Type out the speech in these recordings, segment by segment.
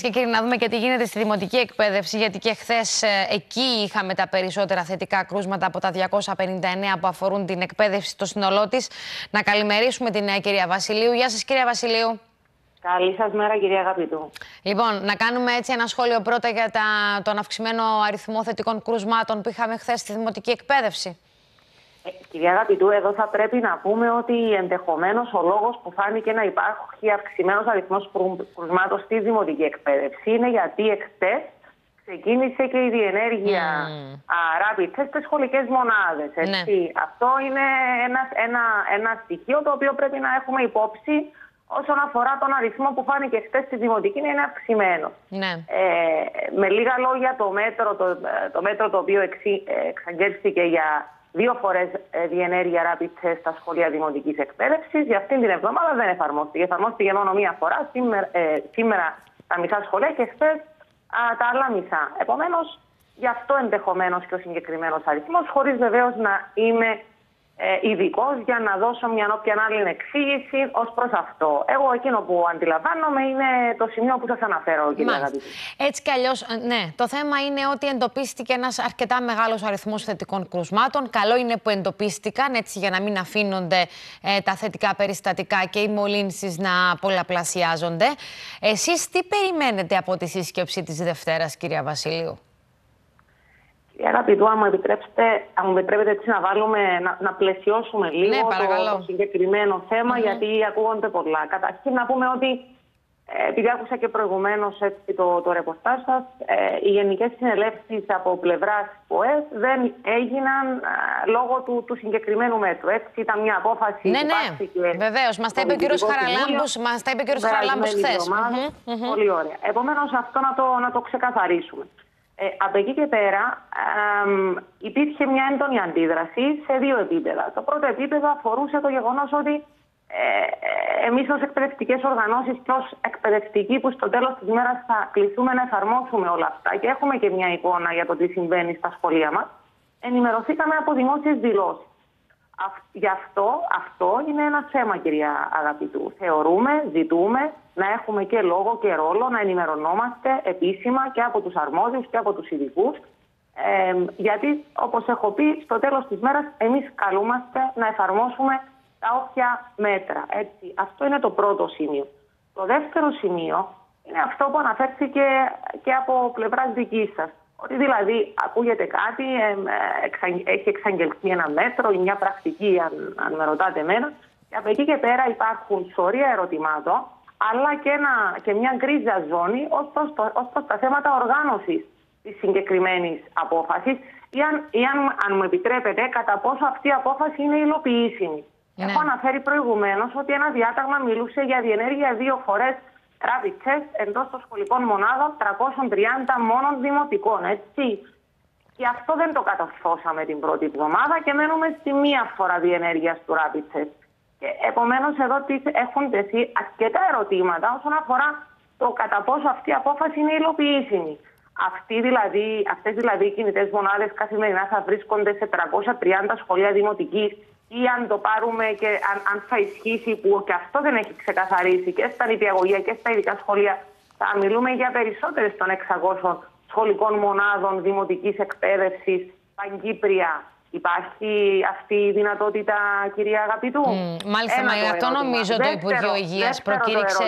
Και κύριοι, να δούμε και τι γίνεται στη δημοτική εκπαίδευση, γιατί και χθες εκεί είχαμε τα περισσότερα θετικά κρούσματα από τα 259 που αφορούν την εκπαίδευση στο σύνολό της. Να καλημερίσουμε την κυρία Βασιλείου. Γεια σας, κυρία Βασιλείου. Καλή σας μέρα, κυρία Αγαπητού. Λοιπόν, να κάνουμε έτσι ένα σχόλιο πρώτα για τον αυξημένο αριθμό θετικών κρούσματων που είχαμε χθες στη δημοτική εκπαίδευση. Κυρία Αγαπητού, εδώ θα πρέπει να πούμε ότι ενδεχομένως ο λόγος που φάνηκε να υπάρχει αυξημένος αριθμός κρουσμάτων στη δημοτική εκπαίδευση είναι γιατί εχθές ξεκίνησε και η διενέργεια rapid test στις σχολικές μονάδες. Έτσι. Ναι. Αυτό είναι ένα στοιχείο το οποίο πρέπει να έχουμε υπόψη όσον αφορά τον αριθμό που φάνηκε χθες στη δημοτική, είναι αυξημένο. Ναι. Με λίγα λόγια, το μέτρο το οποίο εξαγγέλθηκε για 2 φορές διενέργεια rapid test στα σχολεία δημοτικής εκπαίδευσης, για αυτήν την εβδομάδα δεν εφαρμόστηκε. Εφαρμόστηκε μόνο 1 φορά, σήμερα τα μισά σχολεία και χθες τα άλλα μισά. Επομένως, γι' αυτό ενδεχομένως και ο συγκεκριμένος αριθμός, χωρίς βεβαίως να είμαι ειδικός για να δώσω μια όποια άλλη εξήγηση ως προς αυτό. Εγώ εκείνο που αντιλαμβάνομαι είναι το σημείο που σας αναφέρω, κύριε Αγαπητή. Έτσι κι αλλιώς, ναι. Το θέμα είναι ότι εντοπίστηκε ένας αρκετά μεγάλος αριθμός θετικών κρουσμάτων. Καλό είναι που εντοπίστηκαν, έτσι, για να μην αφήνονται τα θετικά περιστατικά και οι μολύνσεις να πολλαπλασιάζονται. Εσείς τι περιμένετε από τη σύσκεψη της Δευτέρας, κυρία Βασιλείου? Αγαπητού, αν μου επιτρέπετε έτσι να πλαισιώσουμε λίγο το συγκεκριμένο θέμα, γιατί ακούγονται πολλά. Καταρχήν να πούμε ότι, επειδή άκουσα και προηγουμένως το ρεπορτάζ σας, οι γενικές συνελεύσεις από πλευράς ΠΟΕΣ δεν έγιναν λόγω του συγκεκριμένου μέτρου. Έτσι, ήταν μια απόφαση που πάρθηκε. Βεβαίως, μας τα είπε ο κύριος Χαραλάμπους χθες. Πολύ ωραία. Επομένως, αυτό να το ξεκαθαρίσουμε. Από εκεί και πέρα υπήρχε μια έντονη αντίδραση σε 2 επίπεδα. Το πρώτο επίπεδο αφορούσε το γεγονός ότι εμείς ως εκπαιδευτικές οργανώσεις και ως εκπαιδευτικοί που στο τέλος της μέρας θα κληθούμε να εφαρμόσουμε όλα αυτά και έχουμε και μια εικόνα για το τι συμβαίνει στα σχολεία μας, ενημερωθήκαμε από δημόσιες δηλώσεις. Γι' αυτό είναι ένα θέμα, κυρία Αγαπητού. Ζητούμε να έχουμε και λόγο και ρόλο, να ενημερωνόμαστε επίσημα και από τους αρμόδιους και από τους ειδικούς, γιατί, όπως έχω πει, στο τέλος της μέρας εμείς καλούμαστε να εφαρμόσουμε τα όποια μέτρα. Έτσι. Αυτό είναι το πρώτο σημείο. Το δεύτερο σημείο είναι αυτό που αναφέρθηκε και από πλευράς δικής σας. Ότι δηλαδή ακούγεται κάτι, έχει εξαγγελθεί ένα μέτρο ή μια πρακτική, αν με ρωτάτε εμένα, και από εκεί και πέρα υπάρχουν σωρία ερωτημάτων, αλλά και μια γκρίζα ζώνη ως προς τα θέματα οργάνωσης της συγκεκριμένης απόφασης ή αν μου επιτρέπετε, κατά πόσο αυτή η απόφαση είναι υλοποιήσιμη. Έχω αναφέρει προηγουμένως ότι ένα διάταγμα μιλούσε για διενέργεια 2 φορές rapid test εντός των σχολικών μονάδων, 330 μόνον δημοτικών, έτσι. Και αυτό δεν το κατορθώσαμε την πρώτη εβδομάδα και μένουμε στη 1 φορά διενέργειας του rapid test. Και επομένως εδώ έχουν τεθεί αρκετά ερωτήματα όσον αφορά το κατά πόσο αυτή η απόφαση είναι υλοποιήσιμη. Αυτές δηλαδή οι κινητές μονάδες καθημερινά θα βρίσκονται σε 330 σχολεία δημοτικής, ή αν το πάρουμε και αν θα ισχύσει, που και αυτό δεν έχει ξεκαθαρίσει και στα νηπιαγωγεία και στα ειδικά σχολεία, θα μιλούμε για περισσότερες των 600 σχολικών μονάδων δημοτικής εκπαίδευσης παγκύπρια. Υπάρχει αυτή η δυνατότητα, κυρία Αγαπητού? Μάλιστα, μα αυτό νομίζω το Υπουργείο Υγείας προκήρυξε.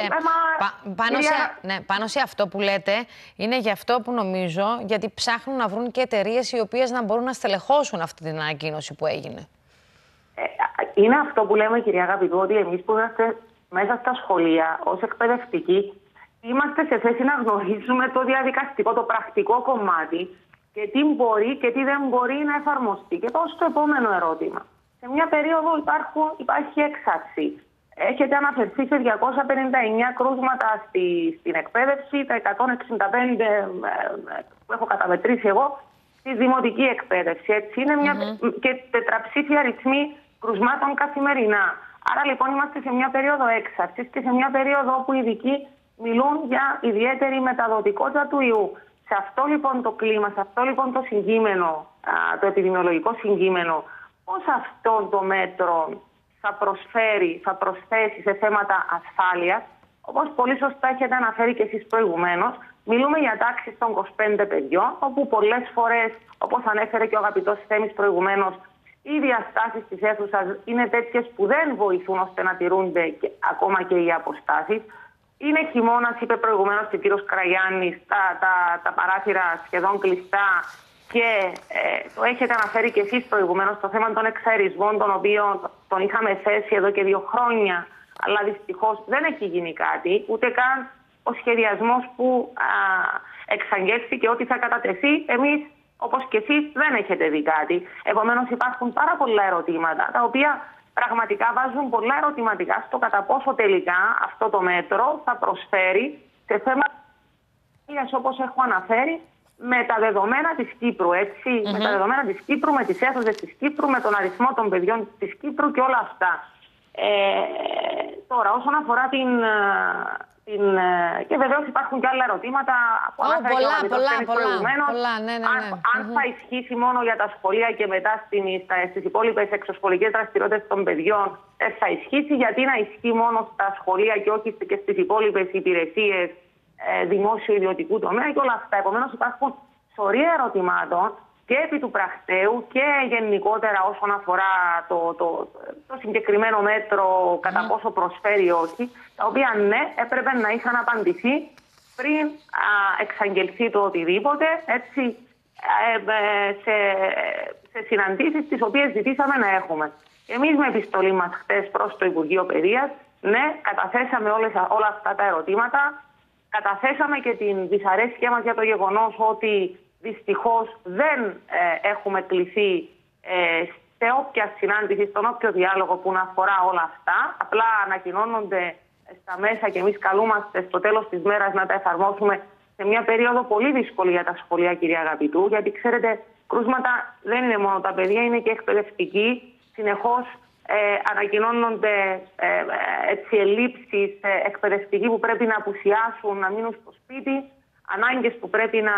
Πάνω σε αυτό που λέτε, είναι γι' αυτό που νομίζω, γιατί ψάχνουν να βρουν και εταιρείες οι οποίες να μπορούν να στελεχώσουν αυτή την ανακοίνωση που έγινε. Είναι αυτό που λέμε, κυρία Αγαπητού, ότι εμείς που είμαστε μέσα στα σχολεία ως εκπαιδευτικοί, είμαστε σε θέση να γνωρίζουμε το διαδικαστικό, το πρακτικό κομμάτι και τι μπορεί και τι δεν μπορεί να εφαρμοστεί. Και πάω στο επόμενο ερώτημα. Σε μια περίοδο υπάρχει έξαρση. Έχετε αναφερθεί σε 259 κρούσματα στην εκπαίδευση, τα 165 που έχω καταμετρήσει εγώ στη δημοτική εκπαίδευση. Έτσι είναι και τετραψήφια αριθμοί κρουσμάτων καθημερινά. Άρα λοιπόν είμαστε σε μια περίοδο έξαρσης και σε μια περίοδο όπου οι ειδικοί μιλούν για ιδιαίτερη μεταδοτικότητα του ιού. Σε αυτό λοιπόν το κλίμα, σε αυτό λοιπόν το συγκείμενο, το επιδημιολογικό συγκείμενο, πώς αυτό το μέτρο θα προσθέσει σε θέματα ασφάλειας Όπως πολύ σωστά έχετε αναφέρει και εσείς προηγουμένως, μιλούμε για τάξεις των 25 παιδιών, όπου πολλές φορές, όπως ανέφερε και ο αγαπητός Θέμης προηγουμένως, οι διαστάσεις της αίθουσας είναι τέτοιες που δεν βοηθούν ώστε να τηρούνται ακόμα και οι αποστάσεις. Είναι χειμώνας, είπε προηγουμένως και ο κύριος Κραγιάννης, τα παράθυρα σχεδόν κλειστά και το έχετε αναφέρει και εσείς προηγουμένως, το θέμα των εξαερισμών, τον οποίο τον είχαμε θέσει εδώ και 2 χρόνια, αλλά δυστυχώς δεν έχει γίνει κάτι, ούτε καν ο σχεδιασμός που εξαγγέλθηκε ότι θα κατατεθεί. Εμείς, όπως και εσείς, δεν έχετε δει κάτι. Επομένως υπάρχουν πάρα πολλά ερωτήματα, τα οποία πραγματικά βάζουν πολλά ερωτηματικά στο κατά πόσο τελικά αυτό το μέτρο θα προσφέρει σε θέμα όπως έχω αναφέρει, με τα δεδομένα της Κύπρου, έτσι, με τα δεδομένα της Κύπρου, με τις αίθουσες της Κύπρου, με τον αριθμό των παιδιών της Κύπρου και όλα αυτά. Τώρα, όσον αφορά και βεβαίως υπάρχουν και άλλα ερωτήματα που αναφέρει και ο αγαπητός προηγουμένως. Αν θα ισχύσει μόνο για τα σχολεία και μετά στις υπόλοιπες εξωσχολικές δραστηριότητες των παιδιών, θα ισχύσει, γιατί να ισχύει μόνο στα σχολεία και όχι και στις υπόλοιπες υπηρεσίες δημόσιο-ιδιωτικού τομέα και όλα αυτά. Επομένως υπάρχουν σωρία ερωτημάτων και επί του πρακτέου και γενικότερα όσον αφορά το συγκεκριμένο μέτρο, κατά πόσο προσφέρει ή όχι, τα οποία ναι, έπρεπε να είχαν απαντηθεί πριν εξαγγελθεί το οτιδήποτε, έτσι, σε συναντήσεις τις οποίες ζητήσαμε να έχουμε. Εμείς με επιστολή μας χτες προς το Υπουργείο Παιδείας, ναι, καταθέσαμε όλα αυτά τα ερωτήματα, καταθέσαμε και την δυσαρέσκεια μας για το γεγονός ότι δυστυχώς δεν έχουμε κληθεί σε όποια συνάντηση, στον όποιο διάλογο που να αφορά όλα αυτά. Απλά ανακοινώνονται στα μέσα και εμείς καλούμαστε στο τέλος της μέρας να τα εφαρμόσουμε σε μια περίοδο πολύ δύσκολη για τα σχολεία, κυρία Αγαπητού. Γιατί ξέρετε, κρούσματα δεν είναι μόνο τα παιδιά, είναι και εκπαιδευτικοί. Συνεχώς ανακοινώνονται ελλείψεις εκπαιδευτικοί που πρέπει να απουσιάσουν, να μείνουν στο σπίτι. Ανάγκες που πρέπει να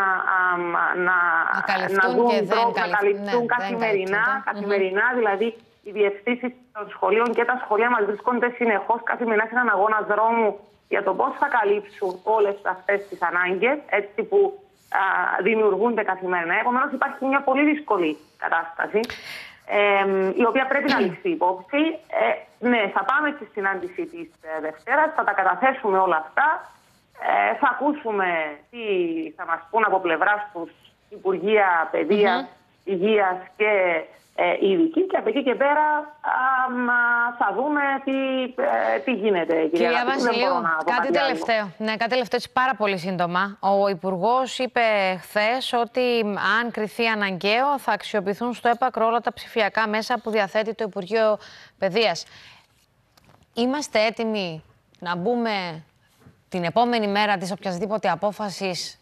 καλυφθούν καθημερινά, δηλαδή οι διευθύνσεις των σχολείων και τα σχολεία μας βρίσκονται συνεχώς καθημερινά σε έναν αγώνα δρόμου για το πώς θα καλύψουν όλες αυτές τις ανάγκες, έτσι που δημιουργούνται καθημερινά. Επομένως υπάρχει μια πολύ δύσκολη κατάσταση, η οποία πρέπει να ληφθεί υπόψη. Ναι, θα πάμε στη συνάντηση της Δευτέρας, θα τα καταθέσουμε όλα αυτά. Θα ακούσουμε τι θα μας πούν από πλευράς τους Υπουργεία Παιδείας, Υγείας και οι ειδικοί, και από εκεί και πέρα θα δούμε τι γίνεται. Κυρία Βασιλείου, κάτι τελευταίο. Ναι, κάτι τελευταίο, έτσι πάρα πολύ σύντομα. Ο Υπουργός είπε χθες ότι αν κριθεί αναγκαίο θα αξιοποιηθούν στο έπακρο όλα τα ψηφιακά μέσα που διαθέτει το Υπουργείο Παιδείας. Είμαστε έτοιμοι να μπούμε την επόμενη μέρα της οποιασδήποτε απόφασης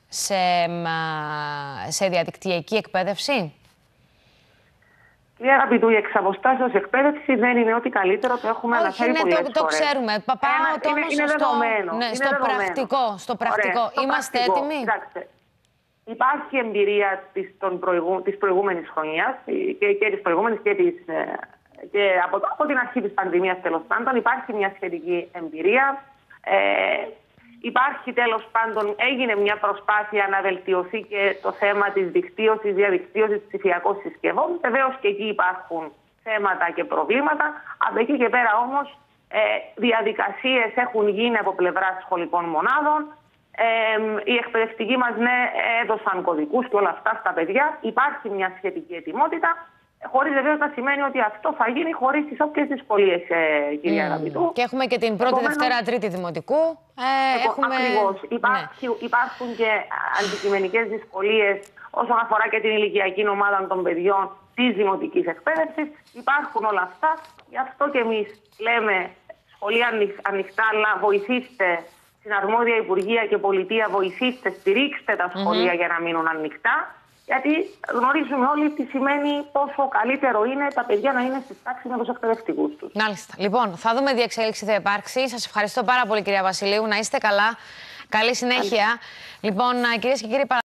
σε διαδικτυακή εκπαίδευση? Κυρία Αγαπητού, η εξαποστάσεως εκπαίδευση δεν είναι ό,τι καλύτερο, το έχουμε αναφέρει πολλές φορές. Το ξέρουμε. Είναι δεδομένο. Στο πρακτικό. Είμαστε έτοιμοι? Κοιτάξτε, υπάρχει εμπειρία της προηγούμενης χρονιάς και της προηγούμενης και από την αρχή της πανδημίας, τέλος πάντων. Υπάρχει μια σχετική εμπειρία. Υπάρχει τέλος πάντων, έγινε μια προσπάθεια να βελτιωθεί και το θέμα της δικτύωσης, διαδικτύωσης ψηφιακών συσκευών. Βεβαίως και εκεί υπάρχουν θέματα και προβλήματα. Από εκεί και πέρα όμως διαδικασίες έχουν γίνει από πλευράς σχολικών μονάδων. Οι εκπαιδευτικοί μας έδωσαν κωδικούς και όλα αυτά στα παιδιά. Υπάρχει μια σχετική ετοιμότητα. Χωρίς βεβαίως να σημαίνει ότι αυτό θα γίνει χωρίς τις όποιες δυσκολίες, κυρία Αγαπητού. Και έχουμε και την πρώτη, Δευτέρα, Τρίτη Δημοτικού. Ακριβώς. Υπάρχουν και αντικειμενικές δυσκολίες όσον αφορά και την ηλικιακή ομάδα των παιδιών της δημοτικής εκπαίδευσης. Υπάρχουν όλα αυτά. Γι' αυτό και εμείς λέμε σχολεία ανοιχτά, αλλά βοηθήστε στην αρμόδια Υπουργεία και Πολιτεία, βοηθήστε, στηρίξτε τα σχολεία για να μείνουν ανοιχτά. Γιατί γνωρίζουμε όλοι τι σημαίνει, πόσο καλύτερο είναι τα παιδιά να είναι στη τάξη με τους εκπαιδευτικούς τους. Μάλιστα. Λοιπόν, θα δούμε διεξέλιξη θα υπάρξει. Σας ευχαριστώ πάρα πολύ, κυρία Βασιλείου. Να είστε καλά. Καλή συνέχεια. Λοιπόν, κυρίες και κύριοι.